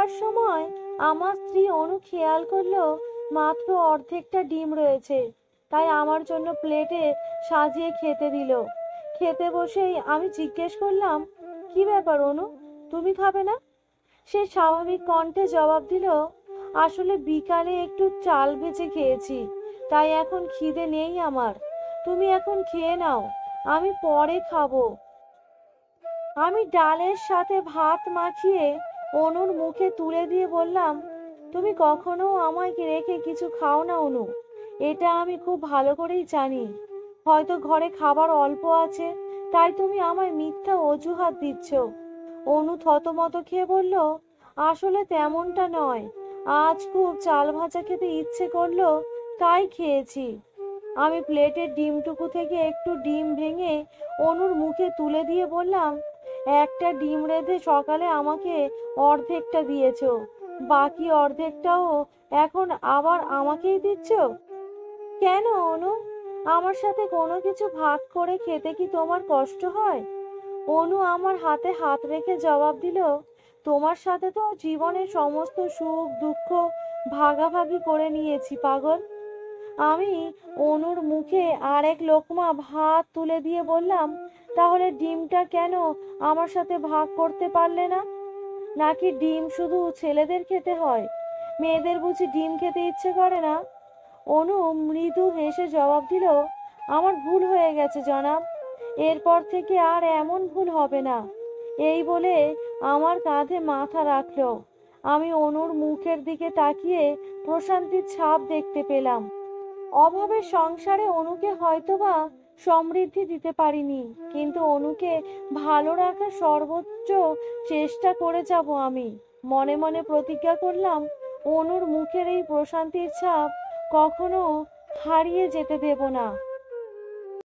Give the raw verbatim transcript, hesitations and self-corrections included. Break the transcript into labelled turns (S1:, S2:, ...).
S1: খাওয়ার সময় আমার স্ত্রী অনু খেয়াল করলো মাত্র অর্ধেকটা ডিম রয়েছে, তাই আমার জন্য প্লেটে সাজিয়ে খেতে দিল। খেতে বসেই আমি জিজ্ঞেস করলাম, কি ব্যাপার অনু, তুমি খাবে না? সে স্বাভাবিক কণ্ঠে জবাব দিল, আসলে বিকালে একটু চাল ভেজে খেয়েছি, তাই এখন খিদে নেই আমার। তুমি এখন খেয়ে নাও, আমি পরে খাবো। আমি ডালের সাথে ভাত মাখিয়ে অনুর মুখে তুলে দিয়ে বললাম, তুমি কখনো আমায় রেখে কিছু খাও না অনু, এটা আমি খুব ভালো করেই জানি। হয়তো ঘরে খাবার অল্প আছে, তাই তুমি আমায় মিথ্যা অজুহাত দিচ্ছ। অনু থতমত খেয়ে বলল, আসলে তেমনটা নয়, আজ খুব চাল ভাজা খেতে ইচ্ছে করলো, তাই খেয়েছি। আমি প্লেটের ডিমটুকু থেকে একটু ডিম ভেঙে অনুর মুখে তুলে দিয়ে বললাম, একটা ডিম রেঁধে সকালে আমাকে অর্ধেকটা দিয়েছো, বাকি অর্ধেকটাও এখন আবার আমাকেই দিচ্ছ? কেন অনু, আমার সাথে কোনো কিছু ভাগ করে খেতে কি তোমার কষ্ট হয়? অনু আমার হাতে হাত রেখে জবাব দিল, তোমার সাথে তো জীবনের সমস্ত সুখ দুঃখ ভাগাভাগি করে নিয়েছি পাগল। আমি অনুর মুখে আরেক লোকমা ভাত তুলে দিয়ে বললাম, তাহলে ডিমটা কেন আমার সাথে ভাগ করতে পারলে না? নাকি ডিম শুধু ছেলেদের খেতে হয়, মেয়েদের বুঝি ডিম খেতে ইচ্ছে করে না? অনু মৃদু হেসে জবাব দিল, আমার ভুল হয়ে গেছে জনাব, এরপর থেকে আর এমন ভুল হবে না। এই বলে আমার কাঁধে মাথা রাখলো। আমি অনুর মুখের দিকে তাকিয়ে প্রশান্তির ছাপ দেখতে পেলাম। অভাবের সংসারে অনুকে হয়তোবা সমৃদ্ধি দিতে পারিনি, কিন্তু অনুকে ভালো রাখার সর্বোচ্চ চেষ্টা করে যাব আমি। মনে মনে প্রতিজ্ঞা করলাম, অনুর মুখের এই প্রশান্তির ছাপ কখনো হারিয়ে যেতে দেব না।